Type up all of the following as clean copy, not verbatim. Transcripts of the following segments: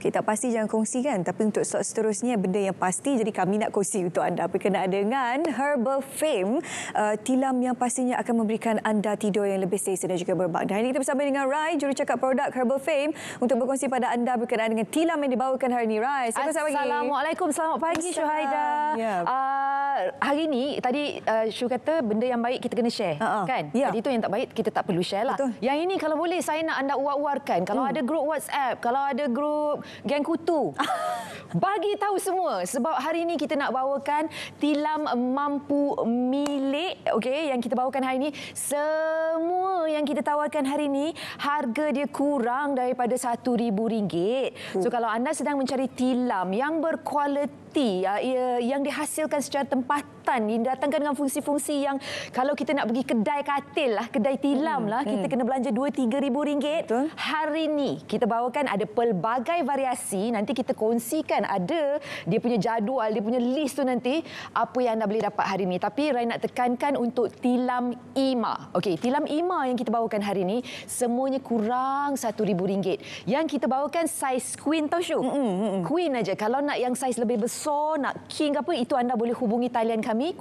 Okey, tak pasti jangan kongsikan. Tapi untuk slot seterusnya, benda yang pasti, jadi kami nak kongsi untuk anda berkenaan dengan Herbal Fame. Tilam yang pastinya akan memberikan anda tidur yang lebih selesa dan juga berbak. Dan hari ini kita bersama dengan Rai, jurucakap produk Herbal Fame, untuk berkongsi pada anda berkenaan dengan tilam yang dibawakan hari ini. Rai, selamat pagi. Assalamualaikum, selamat pagi Syuhaida. Hari ini, tadi Syu kata benda yang baik kita kena share. Kan? Tadi tu yang tak baik, kita tak perlu share lah. Betul. Yang ini kalau boleh, saya nak anda uar-uarkan. Kalau ada grup WhatsApp, kalau ada grup geng kutu, bagi tahu semua. Sebab hari ini kita nak bawakan tilam mampu milik, okey, yang kita bawakan hari ini. Semua yang kita tawarkan hari ini, harga dia kurang daripada RM1,000. So kalau anda sedang mencari tilam yang berkualiti, yang dihasilkan secara tempatan, didatangkan dengan fungsi-fungsi yang kalau kita nak pergi kedai katil lah, kedai tilam lah, kita kena belanja RM2-3,000. Hari ini kita bawakan ada pelbagai variasi. Nanti kita kongsikan ada dia punya jadual, dia punya list tu nanti apa yang anda boleh dapat hari ini. Tapi Rai nak tekankan untuk tilam IMA. Okey, tilam IMA yang kita bawakan hari ini semuanya kurang RM1,000. Yang kita bawakan saiz queen tau Syu. Queen aja. Kalau nak yang saiz lebih besar, nak king apa, itu anda boleh hubungi talian kami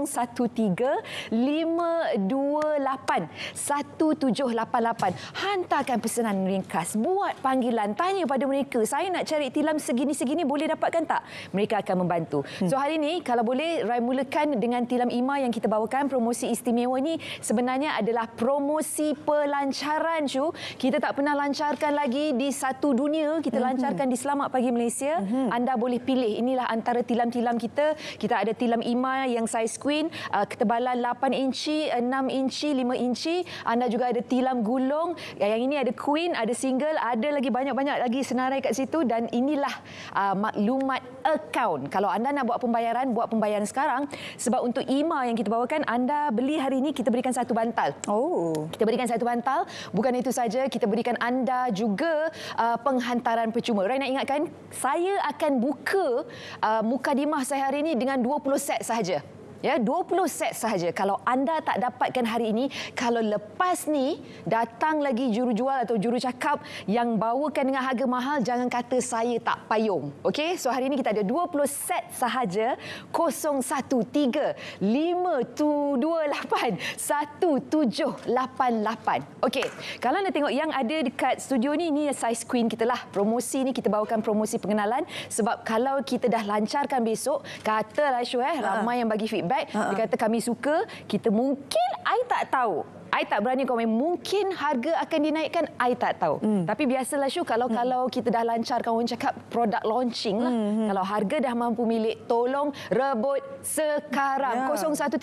013-528-1788. Hantarkan pesanan ringkas, buat panggilan, tanya pada mereka, saya nak cari tilam segini-segini, boleh dapatkan tak? Mereka akan membantu. So hari ini kalau boleh Rai mulakan dengan tilam IMA yang kita bawakan. Promosi istimewa ini sebenarnya adalah promosi pelancaran Syu. Kita tak pernah lancarkan lagi di satu dunia, kita lancarkan di Selamat Pagi Malaysia. Anda boleh pilih, inilah antara tilam-tilam kita. Kita ada tilam IMA yang saiz queen, ketebalan 8 inci, 6 inci, 5 inci. Anda juga ada tilam gulung. Yang ini ada queen, ada single, ada lagi banyak-banyak lagi senarai kat situ. Dan inilah maklumat akaun. Kalau anda nak buat pembayaran sekarang. Sebab untuk IMA yang kita bawakan, anda beli hari ini, kita berikan satu bantal. Kita berikan satu bantal. Bukan itu saja, kita berikan anda juga penghantaran percuma. Rai nak ingatkan, saya akan buka mukadimah saya hari ini dengan 20 set sahaja. Ya, 20 set sahaja. Kalau anda tak dapatkan hari ini, kalau lepas ni datang lagi jurujual atau jurucakap yang bawakan dengan harga mahal, jangan kata saya tak payung. Okey, so hari ini kita ada 20 set sahaja. 013-528-1788. Okey, kalau anda tengok yang ada dekat studio ni, ini saiz queen kita lah. Promosi ni kita bawakan promosi pengenalan. Sebab kalau kita dah lancarkan besok, katalah Syu, ramai yang bagi feedback. Dia kata kami suka, kita mungkin I tak tahu. I tak berani komen. Mungkin harga akan dinaikkan, I tak tahu. Tapi biasalah Syu, kalau kita dah lancarkan, orang cakap produk launching lah. Kalau harga dah mampu milik, tolong rebut sekarang.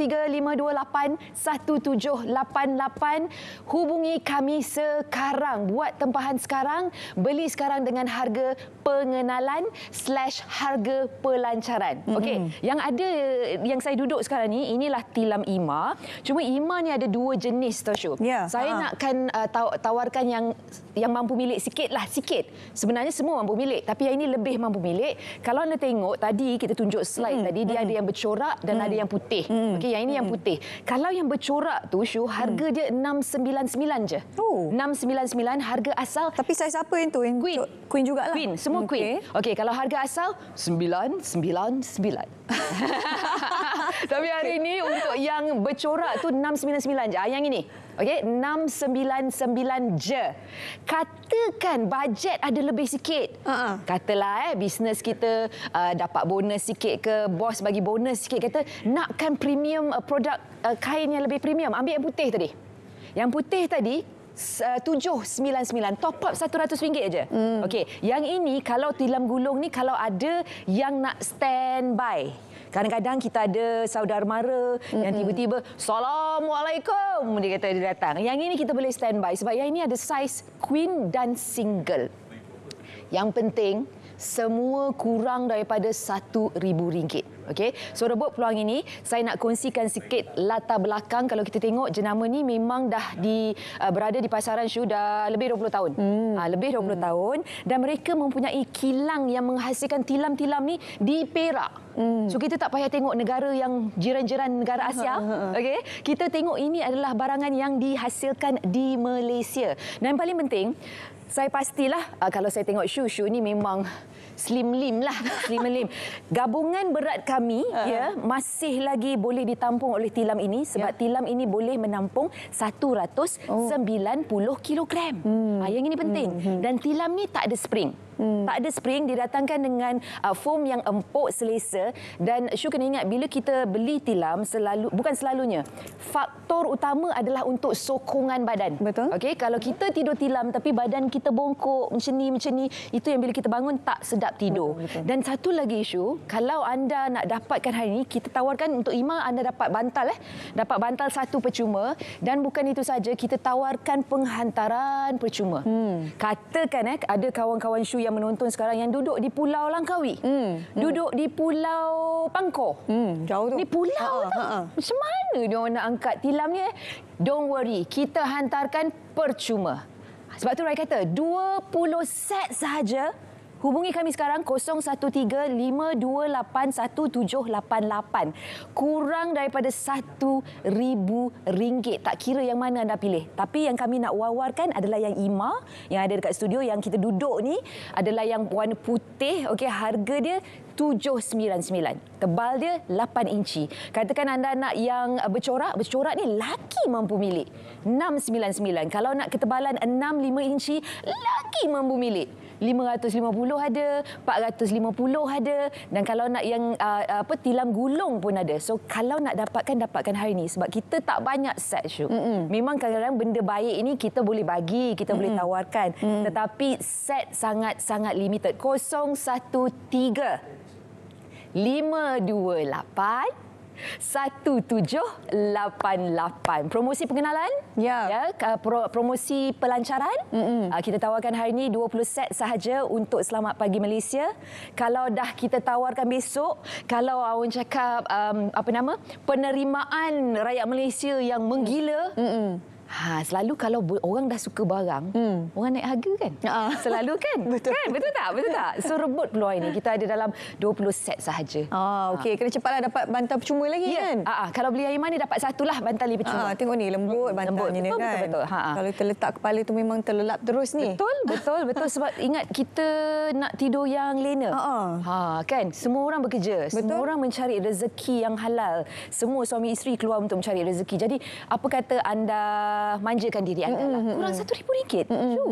013-528-1788. Hubungi kami sekarang. Buat tempahan sekarang. Beli sekarang dengan harga pengenalan / harga pelancaran. Okey, yang saya duduk sekarang ni, inilah tilam IMA. Cuma IMA ni ada dua jenis tau Syu. Saya nakkan tawarkan yang mampu milik sikit. Sebenarnya semua mampu milik, tapi yang ini lebih mampu milik. Kalau anda tengok tadi kita tunjuk slide tadi, dia ada yang bercorak dan ada yang putih. Okey, yang ini yang putih. Kalau yang bercorak tu Syu, harga dia 699 je. 699 harga asal. Tapi saiz apa yang tu? Queen. Queen jugalah. Queen, semua queen. Okey, kalau harga asal 999. Tapi hari ini untuk yang bercorak tu 699 je. Yang ini. Okey, 699 je. Katakan bajet ada lebih sikit. Katalah bisnes kita dapat bonus sikit ke, bos bagi bonus sikit, kata nakkan premium produk kain yang lebih premium, ambil yang putih tadi. Yang putih tadi 799, top up RM100 aja. Okey, yang ini kalau tilam gulung ni, kalau ada yang nak standby. Kadang-kadang kita ada saudara mara yang tiba-tiba Assalamualaikum, dia kata dia datang. Yang ini kita boleh standby sebab yang ini ada saiz queen dan single. Yang penting semua kurang daripada RM1,000. Okey, so rebut peluang ini. Saya nak kongsikan sikit latar belakang. Kalau kita tengok, jenama ni memang dah berada di pasaran Syu dah lebih 20 tahun. Lebih 20 tahun, dan mereka mempunyai kilang yang menghasilkan tilam-tilam ni di Perak. So kita tak payah tengok negara yang jiran-jiran negara Asia. Okey, kita tengok ini adalah barangan yang dihasilkan di Malaysia. Dan yang paling penting, Saya pastilah kalau saya tengok Shu ni memang slim lim lah, slim lim. Gabungan berat kami ya masih lagi boleh ditampung oleh tilam ini sebab tilam ini boleh menampung 190 kilogram. Yang ini penting. Dan tilam ni tak ada spring. Tak ada spring, didatangkan dengan foam yang empuk, selesa. Dan Shu kena ingat, bila kita beli tilam, bukan selalunya, faktor utama adalah untuk sokongan badan. Betul. Okey, kalau kita tidur tilam tapi badan kita bongkok macam ni, itu yang bila kita bangun tak sedap tidur. Betul. Dan satu lagi Shu, kalau anda nak dapatkan hari ini, kita tawarkan untuk Ima, anda dapat bantal dapat bantal satu percuma, dan bukan itu saja, kita tawarkan penghantaran percuma. Katakan ada kawan-kawan Shu yang menonton sekarang yang duduk di Pulau Langkawi, duduk di Pulau Pangkor. Jauh tu. Ni pulau tau. Macam mana dia orang nak angkat tilam ni? Don't worry, kita hantarkan percuma. Sebab tu Rai kata 20 set sahaja. Hubungi kami sekarang 0135281788. Kurang daripada RM1,000. Tak kira yang mana anda pilih. Tapi yang kami nak wawarkan adalah yang Ima yang ada dekat studio, yang kita duduk ni adalah yang warna putih. Okey, harga dia RM799. Tebal dia 8 inci. Katakan anda nak yang bercorak ni laki mampu milik RM699. Kalau nak ketebalan 6-5 inci, lagi mampu milik RM550 ada, RM450 ada, dan kalau nak yang tilam gulung pun ada. So kalau nak dapatkan hari ni, sebab kita tak banyak set Shu. Memang kadang-kadang benda baik ini kita boleh bagi, kita boleh tawarkan, tetapi set sangat-sangat limited. 013-528-1788. Promosi pengenalan, promosi pelancaran. Kita tawarkan hari ini 20 set sahaja untuk Selamat Pagi Malaysia. Kalau dah kita tawarkan besok, kalau orang cakap penerimaan rakyat Malaysia yang menggila, selalu kalau orang dah suka barang, orang naik harga kan? Selalu kan? Betul. Kan? Betul tak? So rebut peluang ini. Kita ada dalam 20 set sahaja. Okey, kena cepatlah dapat bantal percuma lagi kan? Kalau beli hari mana dapat satulah bantal percuma. Tengok ni lembut bantalnya betul, kan. Betul. Kalau terletak kepala tu memang terlelap terus ni. Betul sebab ingat kita nak tidur yang lena. Kan? Semua orang bekerja, semua orang mencari rezeki yang halal. Semua suami isteri keluar untuk mencari rezeki. Jadi apa kata anda manjakan diri anda lah. Kurang RM1,000.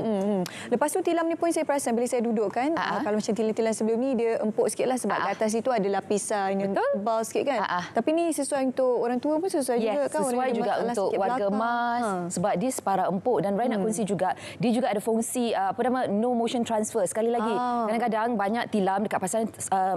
Lepas tu tilam ni pun saya perasan bila saya duduk kan, kalau macam tilam-tilam sebelum ni dia empuk sikit lah sebab di atas itu ada lapisan yang tebal sikit kan. Tapi ni sesuai untuk orang tua pun sesuai juga kan. Sesuai juga untuk warga emas sebab dia separa empuk. Dan Rai nak kongsi juga, dia juga ada fungsi no motion transfer. Sekali lagi, kadang-kadang banyak tilam dekat pasaran,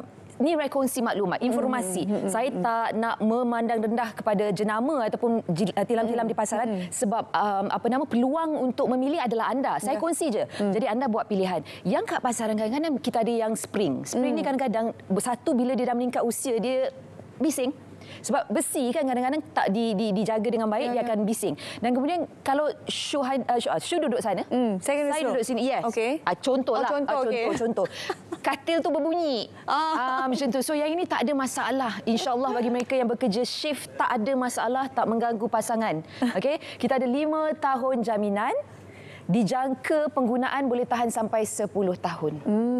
ni Rai kongsi maklumat, informasi. Saya tak nak memandang rendah kepada jenama ataupun tilam-tilam di pasaran sebab peluang untuk memilih adalah anda. Saya kongsi je. Jadi anda buat pilihan. Yang kat pasaran kadang-kadang kita ada yang spring. Spring ni kadang-kadang satu bila dia dah meningkat usia dia bising. Sebab besi kan kadang-kadang tak dijaga dengan baik, dia akan bising. Dan kemudian kalau Shu duduk sana, saya duduk sini. Yes. Okay. Contohlah. Contoh. Katil tu berbunyi. Macam tu. So yang ini tak ada masalah. InsyaAllah bagi mereka yang bekerja shift tak ada masalah, tak mengganggu pasangan. Okay? Kita ada 5 tahun jaminan. Dijangka penggunaan boleh tahan sampai 10 tahun.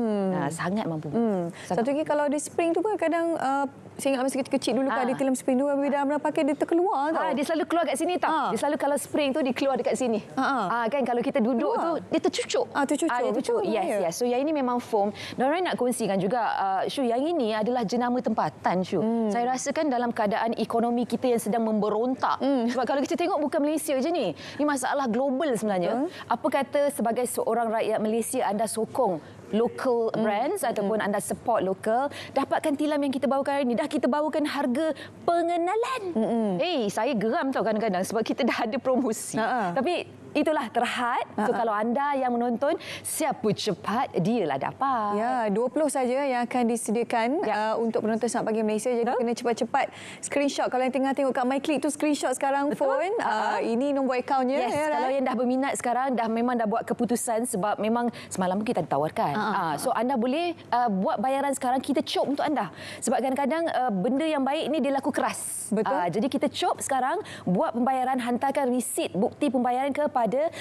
Sangat mampu. Satu lagi kalau ada spring tu pun kadang saya ingat masa kecil dulu kan ada tilam spring tu bila dah pakai dia terkeluar tau. Dia selalu keluar kat sini tau. Dia selalu kalau spring tu dia keluar dekat sini. Kan kalau kita duduk tu dia tercucuk. Tercucuk. Yes. So yang ini memang foam. Dan orang nak kongsikan juga Shu, yang ini adalah jenama tempatan Shu. Saya rasakan dalam keadaan ekonomi kita yang sedang memberontak. Sebab kalau kita tengok bukan Malaysia je ni. Ini masalah global sebenarnya. Apa kata sebagai seorang rakyat Malaysia anda sokong local brands ataupun anda support local, dapatkan tilam yang kita bawakan hari ini. Dah kita bawakan harga pengenalan. Saya geram tau kadang-kadang sebab kita dah ada promosi. Tapi itulah terhad. So kalau anda yang menonton, siapa cepat dialah dapat. 20 saja yang akan disediakan untuk penonton Selamat Pagi Malaysia. Jadi kena cepat-cepat screenshot. Kalau yang tengah tengok kat MyClick tu screenshot sekarang phone. Ini nombor akaunnya. Kalau yang dah berminat sekarang memang dah buat keputusan sebab memang semalam pun kita tawarkan. So anda boleh buat bayaran sekarang, kita cop untuk anda. Sebab kadang-kadang benda yang baik ni dia laku keras. Betul. Jadi kita cop sekarang, buat pembayaran, hantarkan resit bukti pembayaran ke kepada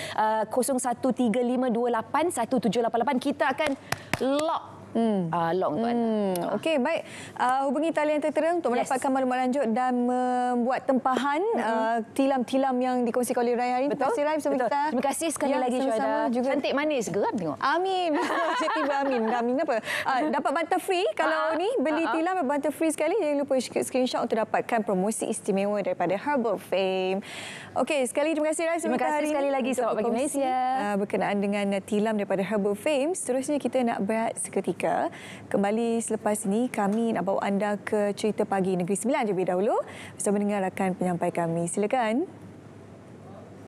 0135281788. Kita akan lock untuk anda. Okey, baik. Hubungi talian tertera untuk mendapatkan maklumat lanjut dan membuat tempahan tilam-tilam yang dikongsikan oleh Rai hari ini. Terima kasih Rai bersama kita. Terima kasih sekali lagi Syuhada. Cantik manis geram tengok. Amin. Tiba amin. Amin apa? Dapat bantal free kalau ni beli tilam bantal free sekali. Jangan lupa screenshot untuk dapatkan promosi istimewa daripada Herbal Fame. Okey, sekali terima kasih Rai. Terima kasih sekali lagi Selamat Pagi Malaysia. Berkenaan dengan tilam daripada Herbal Fame. Seterusnya kita nak berehat seketika. Kembali selepas ini kami nak bawa anda ke cerita pagi Negeri Sembilan terlebih dahulu bersama dengan rakan penyampai kami. Silakan.